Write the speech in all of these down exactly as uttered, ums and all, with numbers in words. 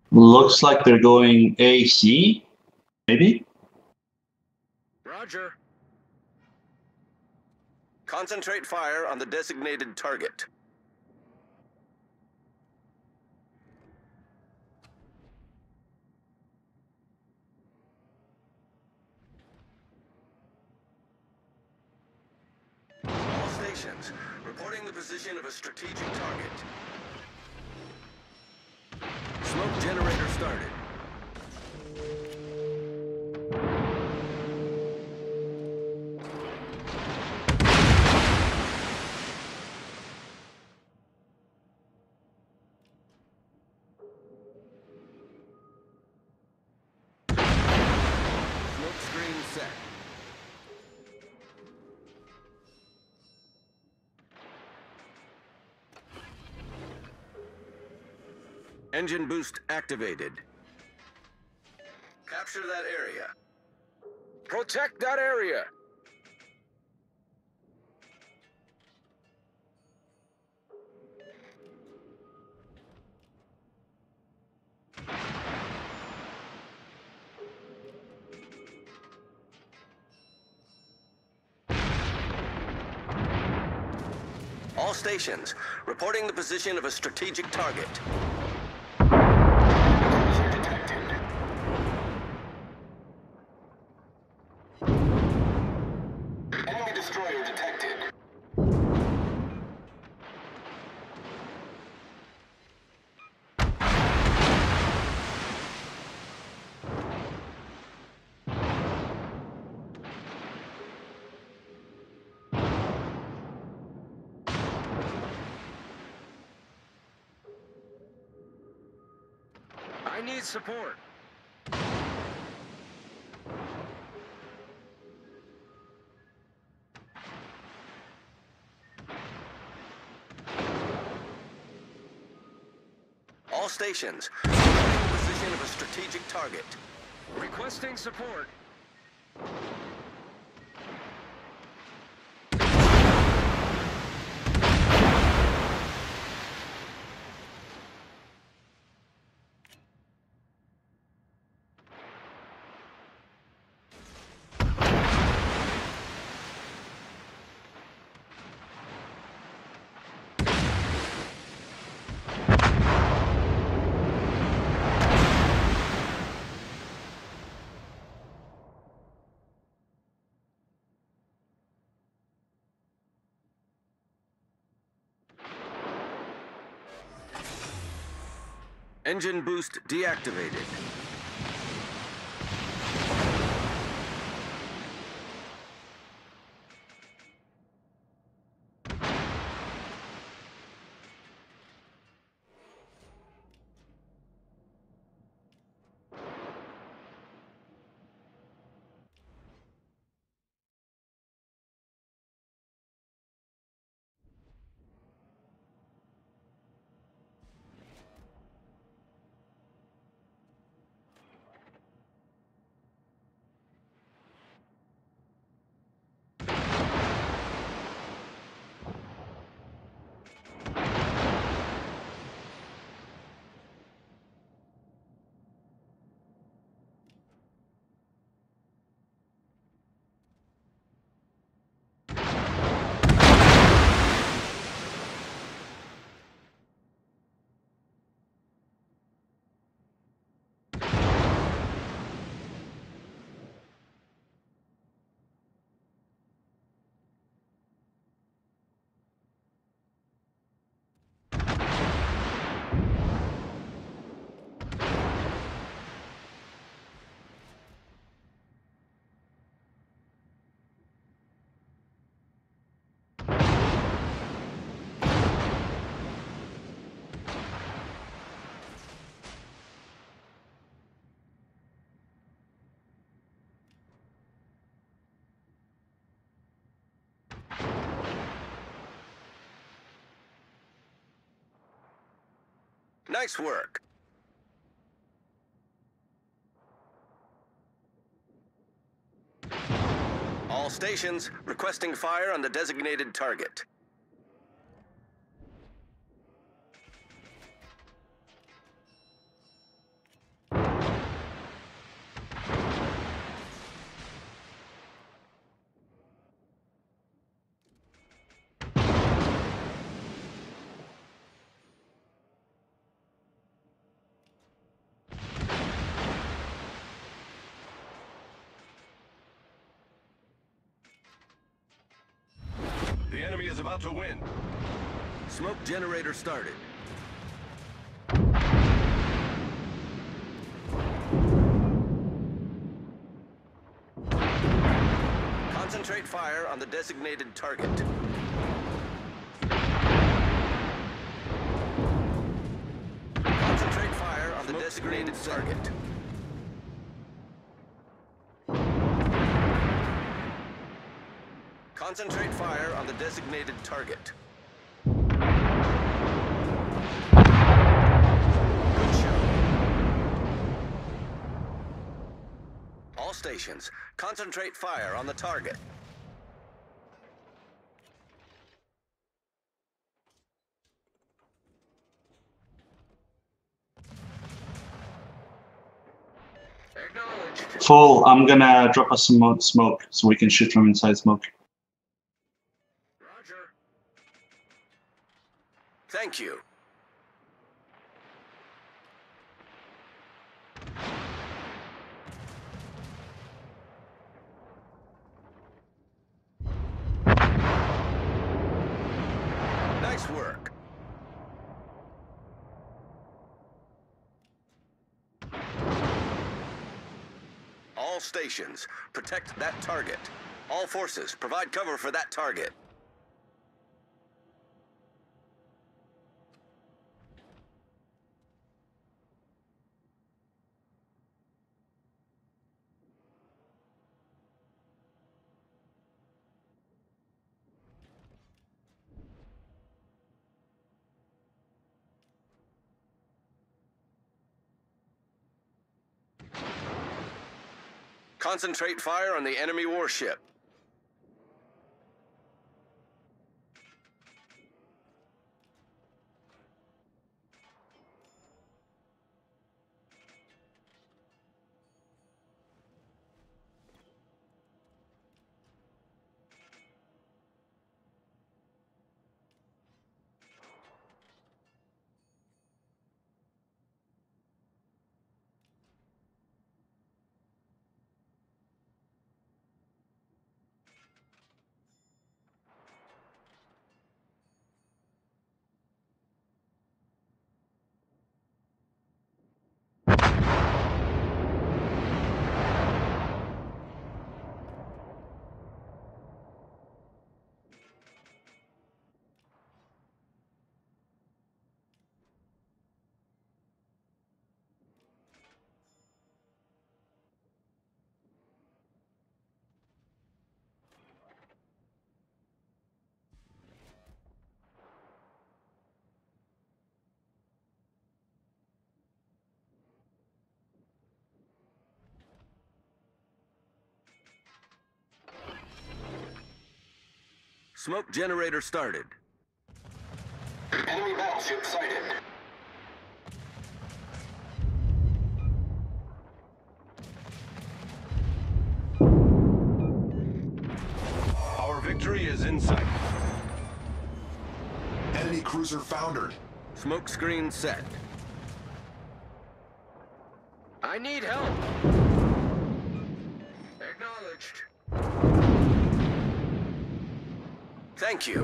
Looks like they're going A C, maybe? Roger. Concentrate fire on the designated target. All stations, reporting the position of a strategic target. Smoke generator started. Smoke screen set. Engine boost activated. Capture that area. Protect that area. All stations, reporting the position of a strategic target. Enemy destroyer detected. I need support. All stations, reporting the position of a strategic target. Requesting support. Engine boost deactivated. Nice work. All stations requesting fire on the designated target. about to win. Smoke generator started. Concentrate fire on the designated target. Concentrate fire on the Smoke designated target. Concentrate fire on the designated target. Good show. All stations, concentrate fire on the target. Acknowledged. Full, I'm gonna drop us some mo- smoke so we can shoot from inside smoke. Roger. Thank you. Nice work. All stations, protect that target. All forces, provide cover for that target. Concentrate fire on the enemy warship. Smoke generator started. Enemy battleship sighted. Our victory is in sight. Enemy cruiser foundered. Smoke screen set. I need help. Acknowledged. Thank you.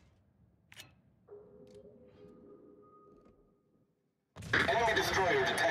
Enemy destroyer detected.